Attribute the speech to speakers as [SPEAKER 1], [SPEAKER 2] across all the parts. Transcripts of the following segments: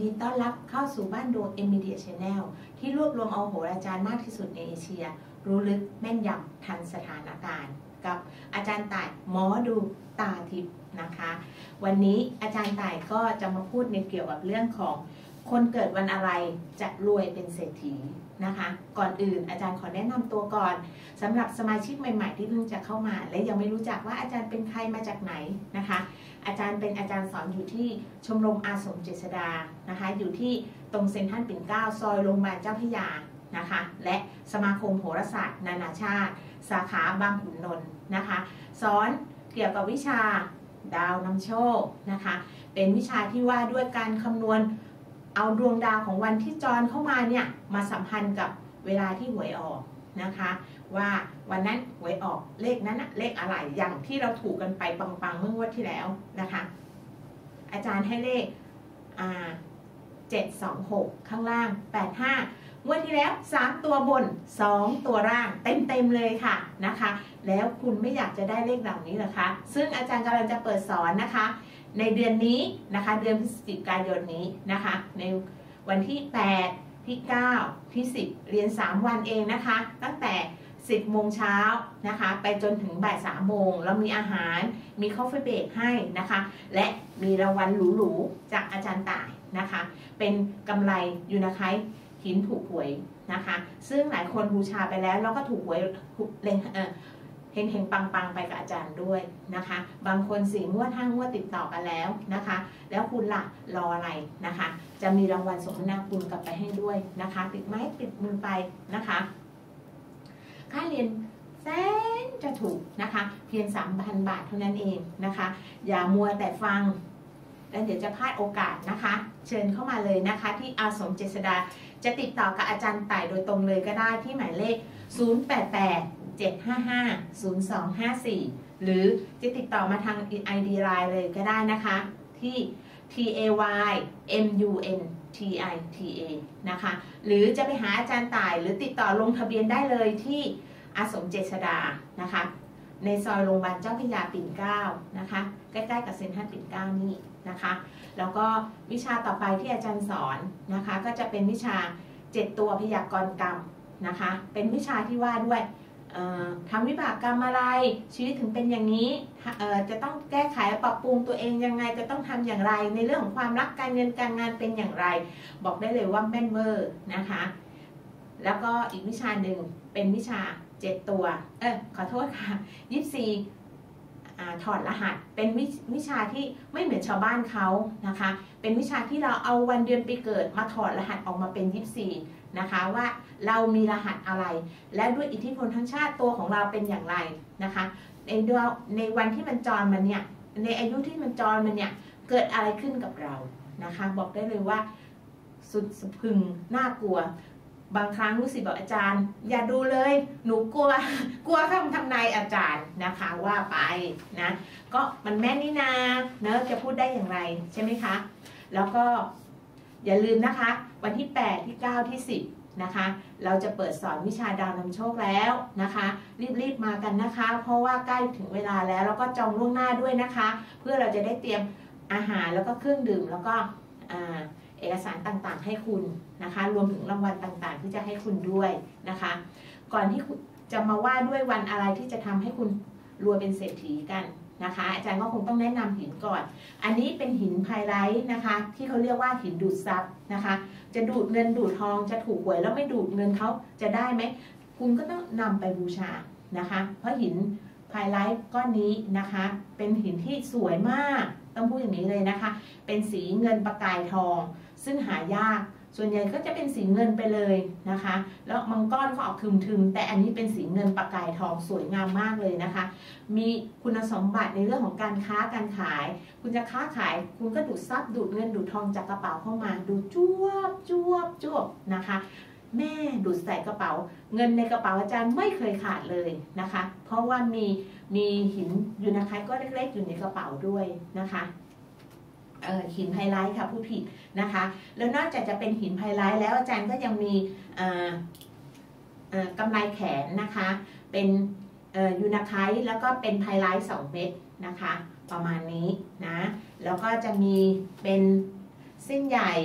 [SPEAKER 1] ดีต้อนรับเข้าสู่บ้านดวง Media Channel ที่รวบรวมเอาโหราจารย์มากที่สุดในเอเชียรู้ลึกแม่นยำทันสถานการณ์กับอาจารย์ต่ายหมอดูตาทิพย์นะคะวันนี้อาจารย์ต่ายก็จะมาพูดในเกี่ยวกับเรื่องของคนเกิดวันอะไรจะรวยเป็นเศรษฐีนะคะก่อนอื่นอาจารย์ขอแนะนำตัวก่อนสำหรับสมาชิกใหม่ๆที่เพิ่งจะเข้ามาและยังไม่รู้จักว่าอาจารย์เป็นใครมาจากไหนนะคะอาจารย์เป็นอาจารย์สอนอยู่ที่ชมรมอาสมเจษฎานะคะอยู่ที่ตรงเซ็นทรัลปิ่นเกล้าซอยโรงพยาบาลเจ้าพระยานะคะและสมาคมโหราศาสตร์นานาชาติสาขาบางขุนนนท์นะคะสอนเกี่ยวกับวิชาดาวนำโชคนะคะเป็นวิชาที่ว่าด้วยการคำนวณเอาดวงดาวของวันที่จรเข้ามาเนี่ยมาสัมพันธ์กับเวลาที่หวยออกนะคะว่าวันนั้นหวยออกเลขนั้นเลขอะไรอย่างที่เราถูกกันไปปังๆเมื่องวดที่แล้วนะคะอาจารย์ให้เลข726ข้างล่าง85งวดที่แล้ว3ตัวบน2ตัวล่างเต็มเลยค่ะนะคะแล้วคุณไม่อยากจะได้เลขเหล่านี้เหรอคะซึ่งอาจารย์กำลังจะเปิดสอนนะคะในเดือนนี้นะคะเดือนพฤศจิกายนนี้นะคะในวันที่8ที่9ที่10เรียน3วันเองนะคะตั้งแต่10โมงเช้านะคะไปจนถึงบ่าย3โมงแล้วมีอาหารมีคอฟฟี่เบรกให้นะคะและมีรางวัลหรูๆจากอาจารย์ต่ายนะคะเป็นกำไรยูนาไคหินถูกหวยนะคะซึ่งหลายคนบูชาไปแล้วก็ถูกหวยเฮงปังไปกับอาจารย์ด้วยนะคะบางคน4งวด5งวดติดต่อกันแล้วนะคะแล้วคุณล่ะรออะไรนะคะจะมีรางวัลสมนาคุณกลับไปให้ด้วยนะคะติดไม้ติดมือไปนะคะค่าเรียนแสนจะถูกนะคะเพียง 3,000 บาทเท่านั้นเองนะคะอย่ามัวแต่ฟังแล้วเดี๋ยวจะพลาดโอกาสนะคะเชิญเข้ามาเลยนะคะที่อาสมเจษฎาจะติดต่อกับอาจารย์ต่ายโดยตรงเลยก็ได้ที่หมายเลข088-755-0254หรือจะติดต่อมาทาง ID Line เลยก็ได้นะคะที่ TAYMUNTITA นะคะหรือจะไปหาอาจารย์ต่ายหรือติดต่อลงทะเบียนได้เลยที่อาสมเจษฎานะคะในซอยโรงพยาบาลเจ้าพระยาปิ่นเกล้านะคะใกล้ๆกับเซ็นทรัลปิ่นเกล้านี่นะคะแล้วก็วิชาต่อไปที่อาจารย์สอนนะคะก็จะเป็นวิชา7ตัวพยากรณ์กรรมนะคะเป็นวิชาที่ว่าด้วยทำวิบากกรรมอะไรชีวิตถึงเป็นอย่างนี้จะต้องแก้ไขปรับปรุงตัวเองยังไงจะต้องทำอย่างไรในเรื่องของความรักการเงินการงานเป็นอย่างไรบอกได้เลยว่าแม่นเวอร์นะคะแล้วก็อีกวิชาหนึ่งเป็นวิชา7ตัวขอโทษค่ะ24ถอดรหัสเป็นวิชาที่ไม่เหมือนชาวบ้านเขานะคะเป็นวิชาที่เราเอาวันเดือนปีเกิดมาถอดรหัสออกมาเป็น24นะคะว่าเรามีรหัสอะไรและด้วยอิทธิพลทั้งชาติตัวของเราเป็นอย่างไรนะคะในวันที่มันจรมันเนี่ยในอายุที่มันจรมันเนี่ยเกิดอะไรขึ้นกับเรานะคะบอกได้เลยว่าสุดสะพรึงน่ากลัวบางครั้งรู้สึกบอกอาจารย์อย่าดูเลยหนูกลัวคำทำนายอาจารย์นะคะว่าไปนะก็มันแม่นนี่นาเนอะจะพูดได้อย่างไรใช่ไหมคะแล้วก็อย่าลืมนะคะวันที่8ที่9ที่10นะคะเราจะเปิดสอนวิชาดาวนำโชคแล้วนะคะรีบมากันนะคะเพราะว่าใกล้ถึงเวลาแล้วก็จองล่วงหน้าด้วยนะคะเพื่อเราจะได้เตรียมอาหารแล้วก็เครื่องดื่มแล้วก็เอกสารต่างๆให้คุณนะคะรวมถึงรางวัลต่างๆที่จะให้คุณด้วยนะคะก่อนที่จะมาว่าด้วยวันอะไรที่จะทำให้คุณรวยเป็นเศรษฐีกันนะคะอาจารย์ก็คงต้องแนะนำหินก่อนอันนี้เป็นหินไพไลท์นะคะที่เขาเรียกว่าหินดูดซับนะคะจะดูดเงินดูดทองจะถูกหวยแล้วไม่ดูดเงินเขาจะได้ไหมคุณก็ต้องนำไปบูชานะคะเพราะหินไพไลท์ก้อนนี้นะคะเป็นหินที่สวยมากต้องพูดอย่างนี้เลยนะคะเป็นสีเงินประกายทองซึ่งหายากส่วนใหญ่ก็จะเป็นสีเงินไปเลยนะคะแล้วมังกรก็ออกทึมๆแต่อันนี้เป็นสีเงินประกายทองสวยงามมากเลยนะคะมีคุณสมบัติในเรื่องของการค้าการขายคุณจะค้าขายคุณก็ดูดซับดูดเงินดูดทองจากกระเป๋าเข้ามาดูจ้วบนะคะแม่ดูดใส่กระเป๋าเงินในกระเป๋าอาจารย์ไม่เคยขาดเลยนะคะเพราะว่ามีหินยูนาไคก็เล็กๆอยู่ในกระเป๋าด้วยนะคะหินไฮไลท์ค่ะผู้ผิดนะคะแล้วนอกจากจะเป็นหินไฮไลท์แล้วอาจารย์ก็ยังมีกำไลแขนนะคะเป็นยูนาไคแล้วก็เป็นไฮไลท์2 เม็ดนะคะประมาณนี้นะแล้วก็จะมีเป็นเส้นใหญ่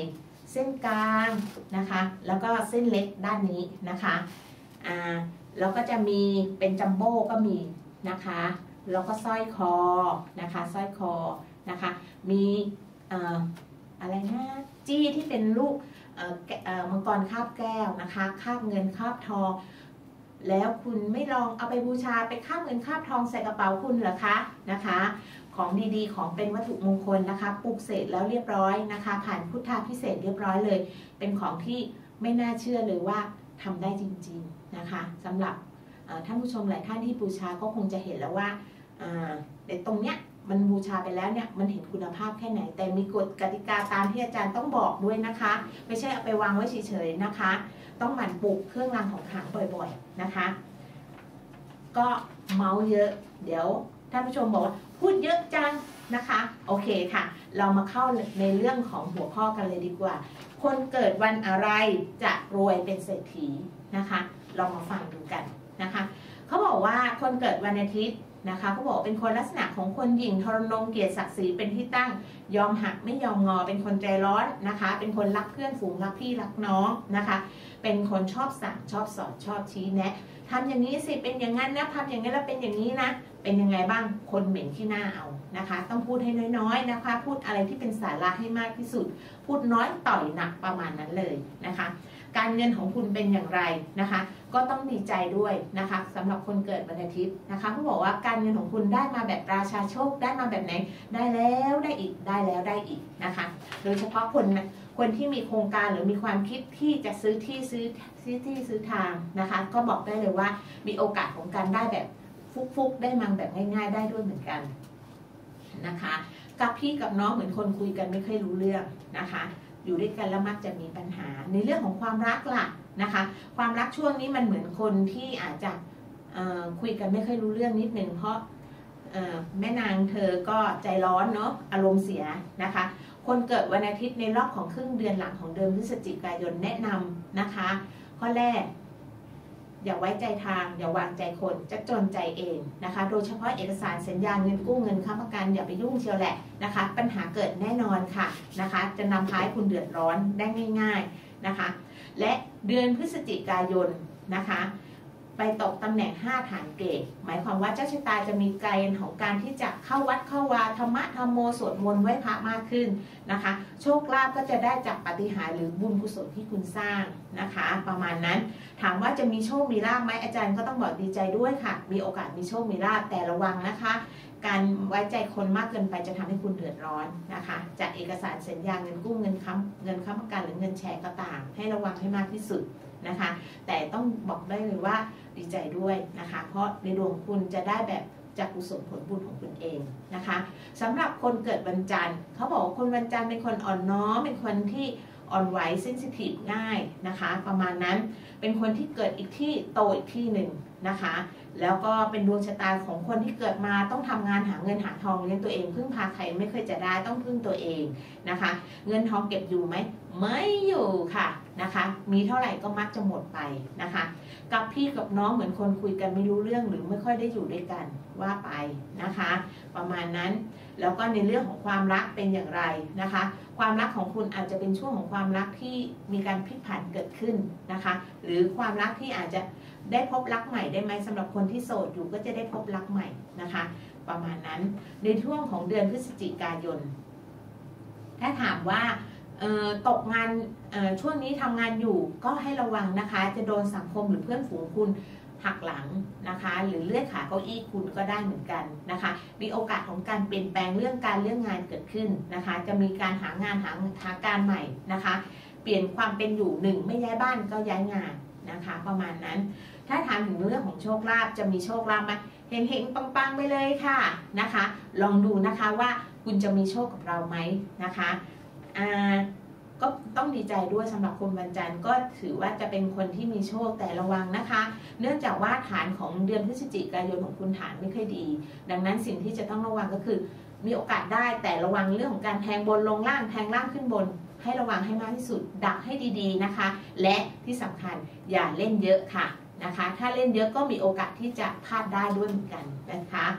[SPEAKER 1] เส้นกลางนะคะแล้วก็เส้นเล็กด้านนี้นะคะแล้วก็จะมีเป็นจัมโบ้ก็มีนะคะแล้วก็สร้อยคอนะคะสร้อยคอนะคะมีอะไรนะจี้ที่เป็นลูกมังกรคาบแก้วนะคะคาบเงินคาบทองแล้วคุณไม่ลองเอาไปบูชาไปคาบเงินคาบทองใส่กระเป๋าคุณเหรอคะนะคะของดีๆของเป็นวัตถุมงคลนะคะปลูกเสร็จแล้วเรียบร้อยนะคะผ่านพุทธาภิเษกเรียบร้อยเลยเป็นของที่ไม่น่าเชื่อเลยว่าทำได้จริงๆนะคะสำหรับท่านผู้ชมหลายท่านที่บูชาก็คงจะเห็นแล้วว่าแต่ตรงเนี้ยมันบูชาไปแล้วเนี่ยมันเห็นคุณภาพแค่ไหนแต่มีกฎกติกาตามที่อาจารย์ต้องบอกด้วยนะคะไม่ใช่เอาไปวางไว้เฉยๆนะคะต้องหมั่นปลุกเครื่องรางของขลังบ่อยๆนะคะก็เมาเยอะเดี๋ยวท่านผู้ชมบอกว่าพูดเยอะจังนะคะโอเคค่ะเรามาเข้าในเรื่องของหัวข้อกันเลยดีกว่าคนเกิดวันอะไรจะรวยเป็นเศรษฐีนะคะลองมาฟังดูกันนะคะเขาบอกว่าคนเกิดวันอาทิตย์นะคะเขาบอกเป็นคนลักษณะของคนหยิ่งทรนงเกียรติศักดิ์ศรีเป็นที่ตั้งยอมหักไม่ยอมงอเป็นคนใจร้อนนะคะเป็นคนรักเพื่อนฝูงรักพี่รักน้องนะคะเป็นคนชอบสั่งชอบสอนชอบชี้แนะทำอย่างนี้สิเป็นอย่างนั้นนะทำอย่างนี้แล้วเป็นอย่างนี้นะเป็นยังไงบ้างคนเหม็นที่หน้าเอานะคะต้องพูดให้น้อยๆนะคะพูดอะไรที่เป็นสาระให้มากที่สุดพูดน้อยต่อยหนักประมาณนั้นเลยนะคะการเงินของคุณเป็นอย่างไรนะคะก็ต้องดีใจด้วยนะคะสำหรับคนเกิดวันอาทิตย์นะคะเขาบอกว่าการเงินของคุณได้มาแบบราชาโชคได้มาแบบไหนได้แล้วได้อีกได้แล้วได้อีกนะคะโดยเฉพาะคนที่มีโครงการหรือมีความคิดที่จะซื้อที่ซื้อทางนะคะก็บอกได้เลยว่ามีโอกาสของการได้แบบฟุกๆได้มาแบบง่ายๆได้ด้วยเหมือนกันนะคะกับพี่กับน้องเหมือนคนคุยกันไม่ค่อยรู้เรื่องนะคะอยู่ด้วยกันแล้วมักจะมีปัญหาในเรื่องของความรักล่ะนะคะความรักช่วงนี้มันเหมือนคนที่อาจจะคุยกันไม่ค่อยรู้เรื่องนิดนึงเพราะแม่นางเธอก็ใจร้อนเนาะอารมณ์เสียนะคะคนเกิดวันอาทิตย์ในรอบของครึ่งเดือนหลังของเดือนพฤศจิกายนแนะนำนะคะข้อแรกอย่าไว้ใจทางอย่าวางใจคนจะจนใจเองนะคะโดยเฉพาะเอกสารสัญญาเงินกู้เงินค้ำประกันอย่าไปยุ่งเชียวแหละนะคะปัญหาเกิดแน่นอนค่ะนะคะจะนำพาให้คุณเดือดร้อนได้ง่ายๆนะคะและเดือนพฤศจิกายนนะคะไปตกตำแหน่ง5ฐานเกตหมายความว่าเจ้าชะตาจะมีเกณฑ์ของการที่จะเข้าวัดเข้าวาธรรมะธรรมโมสวดมนต์ไหว้พระมากขึ้นนะคะโชคลาภก็จะได้จากปาฏิหาริย์หรือบุญกุศลที่คุณสร้างนะคะประมาณนั้นถามว่าจะมีโชคมีลาภไหมอาจารย์ก็ต้องบอกดีใจด้วยค่ะมีโอกาสมีโชคมีลาภแต่ระวังนะคะการไว้ใจคนมากเกินไปจะทำให้คุณเดือดร้อนนะคะจากเอกสารสัญญาเงินกู้เงินค้ำประกันหรือเงินแชร์ก็ตามให้ระวังให้มากที่สุดนะคะแต่ต้องบอกได้เลยว่าดีใจด้วยนะคะเพราะในดวงคุณจะได้แบบจากกุศลผลบุญของคุณเองนะคะสำหรับคนเกิดวันจันทร์เขาบอกว่าคนวันจันทร์เป็นคนอ่อนน้อมเป็นคนที่อ่อนไหวเซนซิทีฟง่ายนะคะประมาณนั้นเป็นคนที่เกิดอีกที่โตอีกที่หนึ่งนะคะแล้วก็เป็นดวงชะตาของคนที่เกิดมาต้องทำงานหาเงินหาทองเลี้ยงตัวเองพึ่งพาใครไม่เคยจะได้ต้องพึ่งตัวเองนะคะเงินทองเก็บอยู่ไหมไม่อยู่ค่ะนะคะมีเท่าไหร่ก็มักจะหมดไปนะคะกับพี่กับน้องเหมือนคนคุยกันไม่รู้เรื่องหรือไม่ค่อยได้อยู่ด้วยกันว่าไปนะคะประมาณนั้นแล้วก็ในเรื่องของความรักเป็นอย่างไรนะคะความรักของคุณอาจจะเป็นช่วงของความรักที่มีการพลิกผันเกิดขึ้นนะคะหรือความรักที่อาจจะได้พบรักใหม่ได้ไหมสำหรับคนที่โสดอยู่ก็จะได้พบรักใหม่นะคะประมาณนั้นในช่วงของเดือนพฤศจิกายนถ้าถามว่าตกงานช่วงนี้ทำงานอยู่ก็ให้ระวังนะคะจะโดนสังคมหรือเพื่อนฝูงคุณหักหลังนะคะหรือเลื่อยขาเก้าอี้คุณก็ได้เหมือนกันนะคะมีโอกาสของการเปลี่ยนแปลงเรื่องงานเกิดขึ้นนะคะจะมีการหางานหาการใหม่นะคะเปลี่ยนความเป็นอยู่1ไม่ย้ายบ้านก็ย้ายงานนะคะประมาณนั้นถ้าถามถึงเรื่องของโชคลาภจะมีโชคลาภไหมเฮงๆปังๆไปเลยค่ะนะคะลองดูนะคะว่าคุณจะมีโชคกับเราไหมนะคะก็ต้องดีใจด้วยสำหรับคนวันจันทร์ก็ถือว่าจะเป็นคนที่มีโชคแต่ระวังนะคะเนื่องจากว่าฐานของเดือนพฤศจิกายนของคุณฐานไม่ค่อยดีดังนั้นสิ่งที่จะต้องระวังก็คือมีโอกาสได้แต่ระวังเรื่องของการแทงบนลงล่างแทงล่างขึ้นบนให้ระวังให้มากที่สุดดักให้ดีๆนะคะและที่สำคัญอย่าเล่นเยอะค่ะนะคะถ้าเล่นเยอะก็มีโอกาสที่จะพลาดได้ด้วยเหมือนกันนะคะ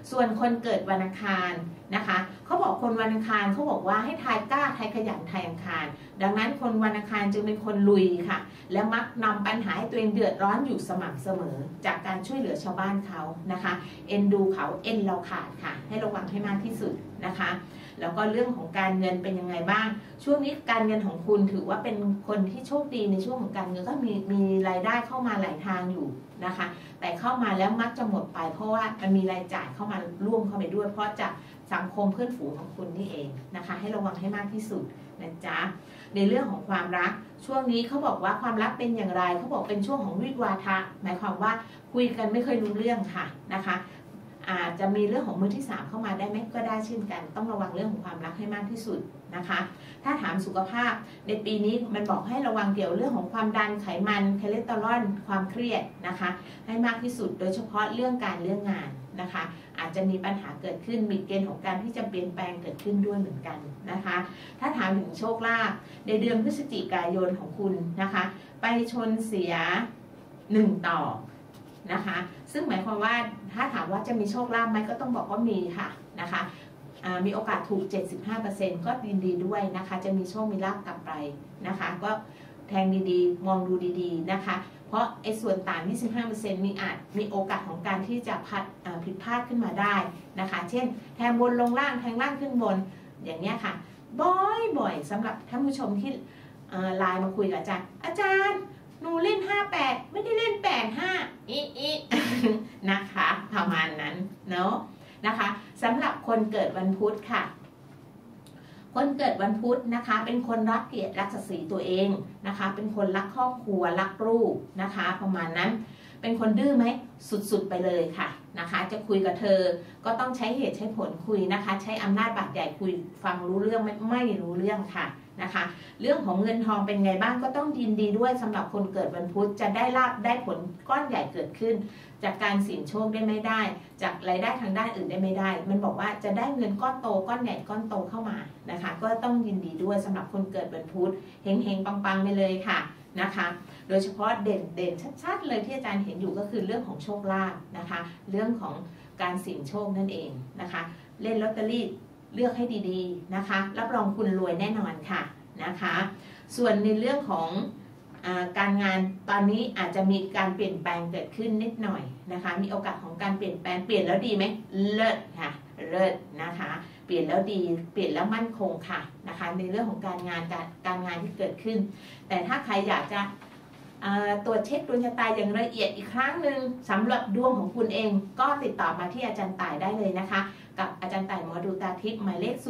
[SPEAKER 1] ส่วนคนเกิดวันอังคารนะคะเขาบอกคนวันอังคารเขาบอกว่าให้ทายกล้าทายขยันทายอังคารดังนั้นคนวันอังคารจึงเป็นคนลุยค่ะและมักนำปัญหาให้ตัวเองเดือดร้อนอยู่สม่ำเสมอจากการช่วยเหลือชาวบ้านเขานะคะเอ็นดูเขาเอ็นเราขาดค่ะให้ระวังให้มากที่สุดนะคะแล้วก็เรื่องของการเงินเป็นยังไงบ้างช่วงนี้การเงินของคุณถือว่าเป็นคนที่โชคดีในช่วงของการเงินก็มีรายได้เข้ามาหลายทางอยู่นะคะแต่เข้ามาแล้วมักจะหมดไปเพราะว่ามันมีรายจ่ายเข้ามาร่วมเข้าไปด้วยเพราะจากสังคมเพื่อนฝูงของคุณนี่เองนะคะให้ระวังให้มากที่สุดนะจ๊ะในเรื่องของความรักช่วงนี้เขาบอกว่าความรักเป็นอย่างไรเขาบอกเป็นช่วงของวิวาทะหมายความว่าคุยกันไม่เคยรู้เรื่องค่ะนะคะอาจจะมีเรื่องของมือที่3เข้ามาได้ไหมก็ได้เช่นกันต้องระวังเรื่องของความรักให้มากที่สุดนะคะถ้าถามสุขภาพในปีนี้มันบอกให้ระวังเกี่ยวเรื่องของความดันไขมันคอเลสเตอรอลความเครียดนะคะให้มากที่สุดโดยเฉพาะเรื่องการเรื่องงานนะคะอาจจะมีปัญหาเกิดขึ้นมีเกณฑ์ของการที่จะเปลี่ยนแปลงเกิดขึ้นด้วยเหมือนกันนะคะถ้าถามถึงโชคลาภในเดือนพฤศจิกายนของคุณนะคะไปชนเสีย1ต่อนะคะซึ่งหมายความว่าถ้าถามว่าจะมีโชคลาภไหมก็ต้องบอกว่ามีค่ะนะคะมีโอกาสถูก 75% ก็ยินดีด้วยนะคะจะมีโชคมีลาภกลับไปนะคะก็แทงดีๆมองดูดีๆนะคะเพราะไอ้ส่วนต่าง 25% มีโอกาสของการที่จะผิดพลาดขึ้นมาได้นะคะเช่นแทงบนลงล่างแทงล่างขึ้นบนอย่างนี้ค่ะบ่อยๆสำหรับท่านผู้ชมที่ไลน์มาคุยกับอาจารย์หนูเล่น58ไม่ได้เล่น85อีนะคะประมาณนั้นเนาะนะคะสำหรับคนเกิดวันพุธค่ะคนเกิดวันพุธนะคะเป็นคนรักเกียรติรักศักดิ์ศรีตัวเองนะคะเป็นคนรักครอบครัวรักลูกนะคะประมาณนั้นเป็นคนดื้อไหมสุดๆไปเลยค่ะนะคะจะคุยกับเธอก็ต้องใช้เหตุใช้ผลคุยนะคะใช้อำนาจบาดใหญ่คุยฟังรู้เรื่องไม่รู้เรื่องค่ะนะคะเรื่องของเงินทองเป็นไงบ้างก็ต้องยินดีด้วยสำหรับคนเกิดวันพุธจะได้ลาภได้ผลก้อนใหญ่เกิดขึ้นจากการเสี่ยงโชคได้ไม่ได้จากรายได้ทางด้านอื่นได้ไม่ได้มันบอกว่าจะได้เงินก้อนโตก้อนใหญ่ก้อนโตเข้ามานะคะก็ต้องยินดีด้วยสำหรับคนเกิดวันพุธเฮงๆปังๆไปเลยค่ะนะคะโดยเฉพาะเด่นชัดๆเลยที่อาจารย์เห็นอยู่ก็คือเรื่องของโชคลาภนะคะเรื่องของการเสี่ยงโชคนั่นเองนะคะเล่นลอตเตอรี่เลือกให้ดีๆนะคะรับรองคุณรวยแน่นอนค่ะนะคะส่วนในเรื่องของการงานตอนนี้อาจจะมีการเปลี่ยนแปลงเกิดขึ้นนิดหน่อยนะคะมีโอกาสของการเปลี่ยนแปลงเปลี่ยนแล้วดีไหมเลิศค่ะเลิศนะคะเปลี่ยนแล้วดีเปลี่ยนแล้วมั่นคงค่ะนะคะในเรื่องของการงานที่เกิดขึ้นแต่ถ้าใครอยากจะตรวจเช็คดวงชะตาอย่างละเอียดอีกครั้งหนึ่งสำหรับดวงของคุณเองก็ติดต่อมาที่อาจารย์ต่ายได้เลยนะคะกับอาจารย์ต่ายหมอดูตาทิพย์หมายเลข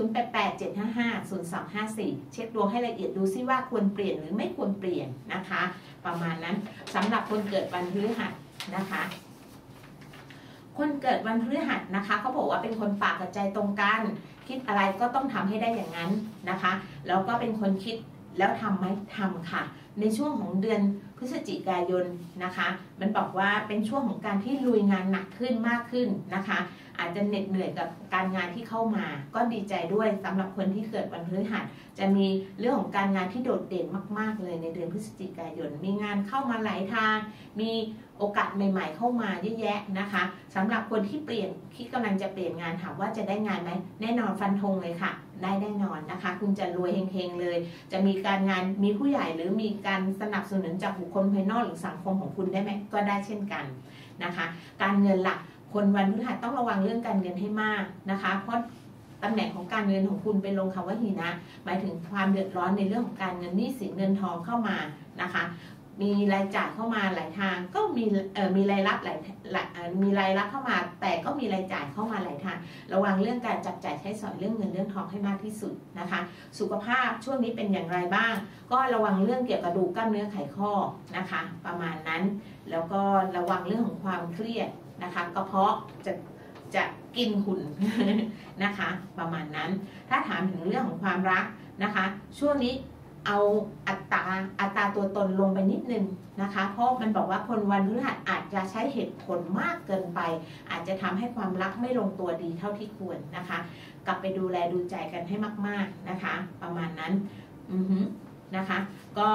[SPEAKER 1] 0887550254 เช็คดวงให้ละเอียดดูซิว่าควรเปลี่ยนหรือไม่ควรเปลี่ยนนะคะประมาณนั้นสำหรับคนเกิดวันพฤหัสนะคะคนเกิดวันพฤหัสนะคะเขาบอกว่าเป็นคนปากกับใจตรงกันคิดอะไรก็ต้องทำให้ได้อย่างนั้นนะคะแล้วก็เป็นคนคิดแล้วทำไหมทำค่ะในช่วงของเดือนพฤศจิกายนนะคะมันบอกว่าเป็นช่วงของการที่ลุยงานหนักขึ้นมากขึ้นนะคะอาจจะเหน็ดเหนื่อยกับการงานที่เข้ามาก็ดีใจด้วยสำหรับคนที่เกิดวันพฤหัสจะมีเรื่องของการงานที่โดดเด่นมากๆเลยในเดือนพฤศจิกายนมีงานเข้ามาหลายทางมีโอกาสใหม่ๆเข้ามาเยอะแยะนะคะสำหรับคนที่คิดกำลังจะเปลี่ยนงานถามว่าจะได้งานไหมแน่นอนฟันธงเลยค่ะได้แน่นอนนะคะคุณจะรวยเฮงๆเลยจะมีการงานมีผู้ใหญ่หรือมีการสนับสนุนจากบุคคลภายนอกหรือสังคมของคุณได้ไหมก็ได้เช่นกันนะคะการเงินหลักคนวันพฤหัสต้องระวังเรื่องการเงินให้มากนะคะเพราะตำแหน่งของการเงินของคุณเป็นลงคำว่าหินะหมายถึงความเดือดร้อนในเรื่องของการเงินหนี้สินเงินทองเข้ามานะคะมีรายจ่ายเข้ามาหลายทางก็มีรายรับมีรายรับเข้ามาแต่ก็มีรายจ่ายเข้ามาหลายทางระวังเรื่องการจับจ่ายใช้สอยเรื่องเงินเรื่องทองให้มากที่สุดนะคะสุขภาพช่วงนี้เป็นอย่างไรบ้างก็ระวังเรื่องเกี่ยวกับกระดูกกล้ามเนื้อไขข้อนะคะประมาณนั้นแล้วก็ระวังเรื่องของความเครียดนะคะกระเพาะจะกินคุณ นะคะประมาณนั้นถ้าถามถึงเรื่องของความรักนะคะช่วงนี้เอาอัตราตัวตนลงไปนิดนึงนะคะเพราะมันบอกว่าคนวันพฤหัสอาจจะใช้เหตุผลมากเกินไปอาจจะทำให้ความรักไม่ลงตัวดีเท่าที่ควรนะคะกลับไปดูแลดูใจกันให้มากๆนะคะประมาณนั้นนะคะก็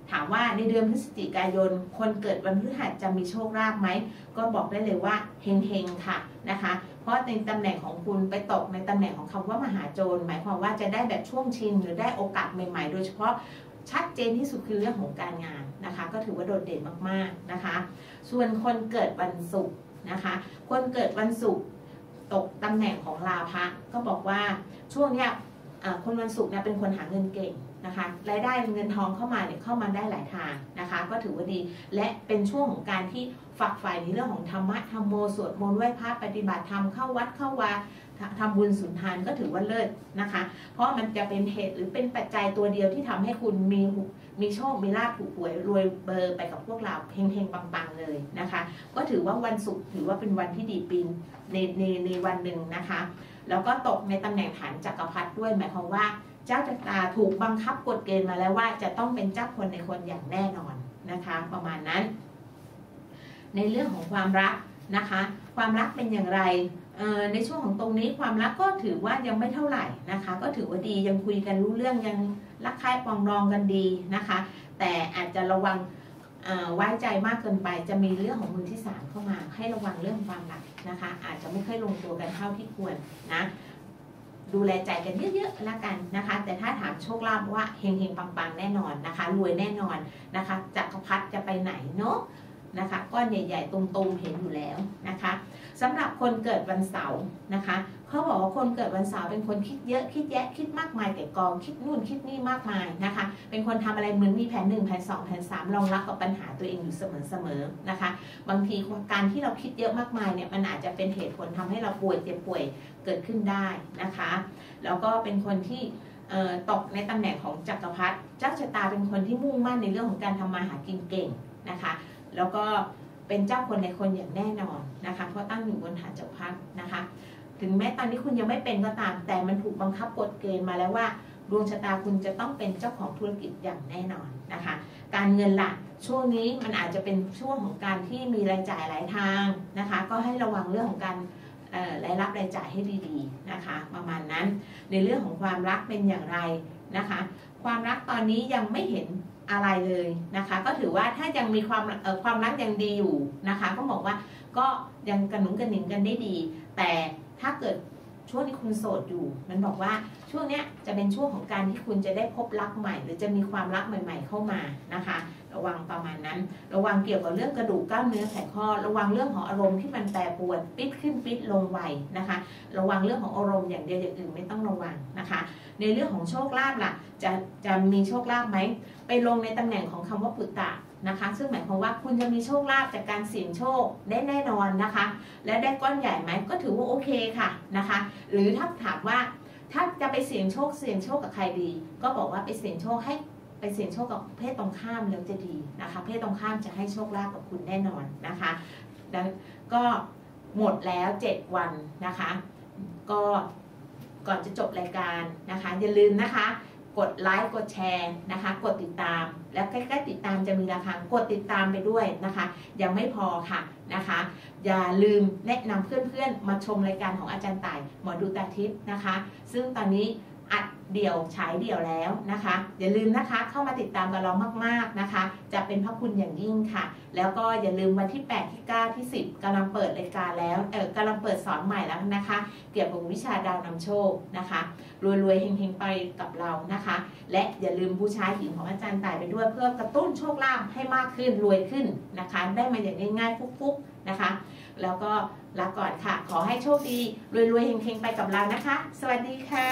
[SPEAKER 1] ถามว่าในเดือนพฤศจิกายนคนเกิดวันพฤหัสจะมีโชคลาภไหมก็บอกได้เลยว่าเฮงๆค่ะนะคะเพราะในตำแหน่งของคุณไปตกในตำแหน่งของคำว่ามหาโจรหมายความว่าจะได้แบบช่วงชิงหรือได้โอกาสใหม่ๆโดยเฉพาะชัดเจนที่สุดคือเรื่องของการงานนะคะก็ถือว่าโดดเด่นมากๆนะคะส่วนคนเกิดวันศุกร์นะคะคนเกิดวันศุกร์ตกตำแหน่งของลาภะก็บอกว่าช่วงเนี้ยคนวันศุกร์เนี่ยเป็นคนหาเงินเก่งนะคะรายได้เงินทองเข้ามาเนี่ยเข้ามาได้หลายทางนะคะก็ถือว่าดีและเป็นช่วงของการที่ฝักใฝ่ในเรื่องของธรรมะธรรมโมสวดมนต์ไหว้พระปฏิบัติธรรมเข้าวัดเข้าวาทำบุญสุนทานก็ถือว่าเลิศนะคะเพราะมันจะเป็นเหตุหรือเป็นปัจจัยตัวเดียวที่ทำให้คุณมีโชคมีลาภถูกหวยรวยเบอร์ไปกับพวกเราเฮงๆปังๆเลยนะคะก็ถือว่าวันศุกร์ถือว่าเป็นวันที่ดีปีนในวันหนึ่งนะคะแล้วก็ตกในตำแหน่งฐานจักรพรรดิด้วยหมายความว่าเจ้าชะตาถูกบังคับกฎเกณฑ์มาแล้วว่าจะต้องเป็นเจ้าคนในคนอย่างแน่นอนนะคะประมาณนั้นในเรื่องของความรักนะคะความรักเป็นอย่างไรในช่วงของตรงนี้ความรักก็ถือว่ายังไม่เท่าไหร่นะคะก็ถือว่าดียังคุยกันรู้เรื่องยังรักใคร่ปรองดองกันดีนะคะแต่อาจจะระวังไว้ใจมากเกินไปจะมีเรื่องของมือที่สามเข้ามาให้ระวังเรื่องความรักนะคะอาจจะไม่ค่อยลงตัวกันเท่าที่ควรนะดูแลใจกันเยอะๆแล้วกันนะคะแต่ถ้าถามโชคลาภว่าเฮงๆปังๆแน่นอนนะคะรวยแน่นอนนะคะจักรพรรดิจะไปไหนเนาะนะคะก้อนใหญ่ๆตรงๆเห็นอยู่แล้วนะคะสำหรับคนเกิดวันเสาร์นะคะเขาบอกว่าคนเกิดวันเสาร์เป็นคนคิดเยอะคิดแยะคิดมากมายแต่กองคิดนู่นคิดนี่มากมายนะคะเป็นคนทำอะไรเหมือนมีแผน1แผน2แผน3รองรับกับปัญหาตัวเองอยู่เสมอๆนะคะบางทีการที่เราคิดเยอะมากมายเนี่ยมันอาจจะเป็นเหตุผลทำให้เราป่วยเจ็บป่วยเกิดขึ้นได้นะคะแล้วก็เป็นคนที่ตกในตำแหน่งของจักรพรรดิเจ้าชะตาเป็นคนที่มุ่งมั่นในเรื่องของการทำมาหากินเก่งนะคะแล้วก็เป็นเจ้าคนในคนอย่างแน่นอนนะคะเพราะตั้งอยู่บนฐานจักรพรรดินะคะถึงแม้ตอนนี้คุณยังไม่เป็นก็ตามแต่มันถูกบังคับกฎเกณฑ์มาแล้วว่าดวงชะตาคุณจะต้องเป็นเจ้าของธุรกิจอย่างแน่นอนนะคะการเงินล่ะช่วงนี้มันอาจจะเป็นช่วงของการที่มีรายจ่ายหลายทางนะคะก็ให้ระวังเรื่องของการรายรับรายจ่ายให้ดีๆนะคะประมาณนั้นในเรื่องของความรักเป็นอย่างไรนะคะความรักตอนนี้ยังไม่เห็นอะไรเลยนะคะก็ถือว่าถ้ายังมีความรักยังดีอยู่นะคะก็บอกว่าก็ยังกระหนุงกระหนิงกันได้ดีแต่ถ้าเกิดช่วงที่คุณโสดอยู่มันบอกว่าช่วงนี้จะเป็นช่วงของการที่คุณจะได้พบรักใหม่หรือจะมีความรักใหม่ๆเข้ามานะคะระวังประมาณนั้นระวังเกี่ยวกับเรื่องกระดูกกล้ามเนื้อไขข้อระวังเรื่องของอารมณ์ที่มันแปรปรวนปิดขึ้นปิดลงไวนะคะระวังเรื่องของอารมณ์อย่างเดียวอย่างอื่นไม่ต้องระวังนะคะในเรื่องของโชคลาภล่ะจะมีโชคลาภไหมไปลงในตำแหน่งของคำว่าปุตตะนะคะซึ่งหมายความว่าคุณจะมีโชคลาภจากการเสี่ยงโชคได้แน่นอนนะคะและได้ก้อนใหญ่ไหมก็ถือว่าโอเคค่ะนะคะหรือถ้าถามว่าถ้าจะไปเสี่ยงโชคกับใครดีก็บอกว่าไปเสี่ยงโชคกับเพศตรงข้ามแล้วจะดีนะคะเพศตรงข้ามจะให้โชคลาภกับคุณแน่นอนนะคะแล้วก็หมดแล้ว7วันนะคะก็ก่อนจะจบรายการนะคะอย่าลืมนะคะกดไลค์กดแชร์นะคะกดติดตามแล้วใกล้ๆติดตามจะมีระฆังกดติดตามไปด้วยนะคะยังไม่พอค่ะนะคะอย่าลืมแนะนำเพื่อนๆมาชมรายการของอาจารย์ต่ายหมอดูตาทิพย์นะคะซึ่งตอนนี้อัดเดี่ยวฉายเดี่ยวแล้วนะคะอย่าลืมนะคะเข้ามาติดตามกับเรามากๆนะคะจะเป็นพระคุณอย่างยิ่งค่ะแล้วก็อย่าลืมวันที่8ที่9ที่10กำลังเปิดรายการแล้วกำลังเปิดสอนใหม่แล้วนะคะเกี่ยวกับวิชาดาวนำโชคนะคะรวยๆเฮงๆไปกับเรานะคะและอย่าลืมบูชาหินของอาจารย์ต่ายไปด้วยเพื่อกระตุ้นโชคลาภให้มากขึ้นรวยขึ้นนะคะได้มาอย่างง่ายๆฟุกๆนะคะแล้วก็ลาก่อนค่ะขอให้โชคดีรวยๆเฮงๆไปกับเรานะคะสวัสดีค่ะ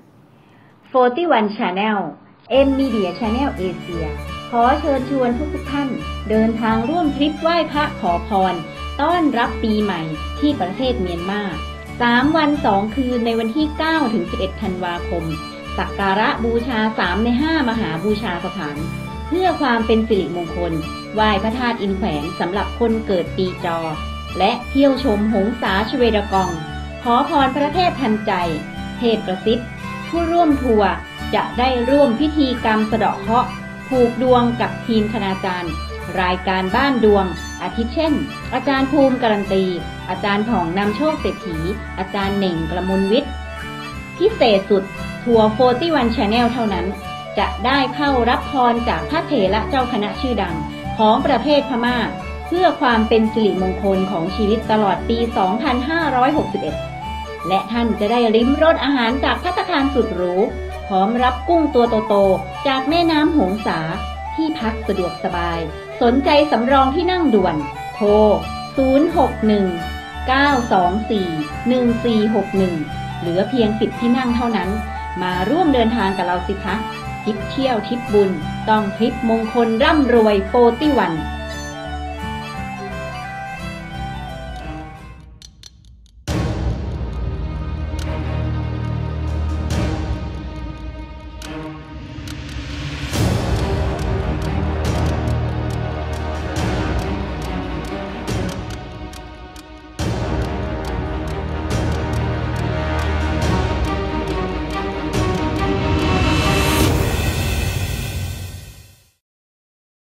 [SPEAKER 2] 41 Channel M Media Channel Asia ขอเชิญชวนทุกท่านเดินทางร่วมทริปไหว้พระขอพรต้อนรับปีใหม่ที่ประเทศเมียนมา3 วัน 2 คืนในวันที่ 9 ถึง 11 ธันวาคมสักการะบูชา3 ใน 5 มหาบูชาสถานเพื่อความเป็นสิริมงคลไหว้พระธาตุอินแขวนสำหรับคนเกิดปีจอและเที่ยวชมหงสาชเวดากองขอพรพระเทพทันใจเทพกระซิบผู้ร่วมทัวร์จะได้ร่วมพิธีกรรมสะเดาะเคราะห์ผูกดวงกับทีมคณาจารย์รายการบ้านดวงอาทิเช่นอาจารย์ภูมิการันตีอาจารย์ผ่องนำโชคเศรษฐีอาจารย์เหน่งกระมวลวิทย์พิเศษสุดทัวร์41 Channel เท่านั้นจะได้เข้ารับพรจากพระเถระเจ้าคณะชื่อดังของประเทศพม่าเพื่อความเป็นสิริมงคลของชีวิตตลอดปี 2561 และท่านจะได้ลิ้มรสอาหารจากภัตตาคารสุดหรูพร้อมรับกุ้งตัวโตๆจากแม่น้ำหงสาที่พักสะดวกสบายสนใจสำรองที่นั่งด่วนโทร 061-924-1461 เหลือเพียง10ที่นั่งเท่านั้นมาร่วมเดินทางกับเราสิคะทริปเที่ยวทริปบุญต้องทริปมงคลร่ำรวย41